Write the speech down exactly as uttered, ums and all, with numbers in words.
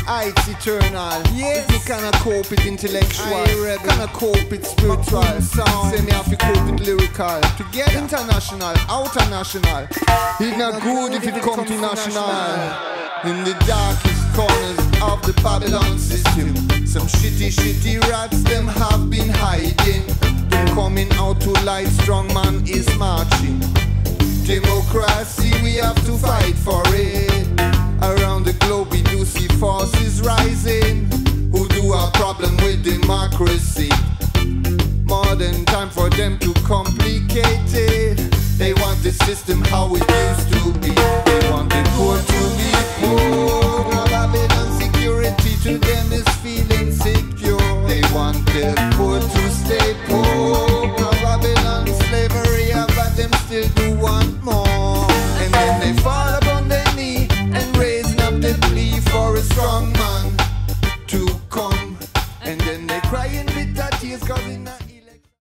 It's eternal. Yes. If me cannot cope with intellectual, cannot cope with spiritual. Sound. Say me have to cope with lyrical. To get international, outer national. It's not good if it come to national. In the darkest corners of the Babylon system, some shitty, shitty rats them have been hiding. They're coming out to light, strong man is marching. Democracy, we have to fight for it. Around the globe we do see forces rising who do have problem with democracy. Modern time for them to complicate it. They want the system how it used to be. They want the poor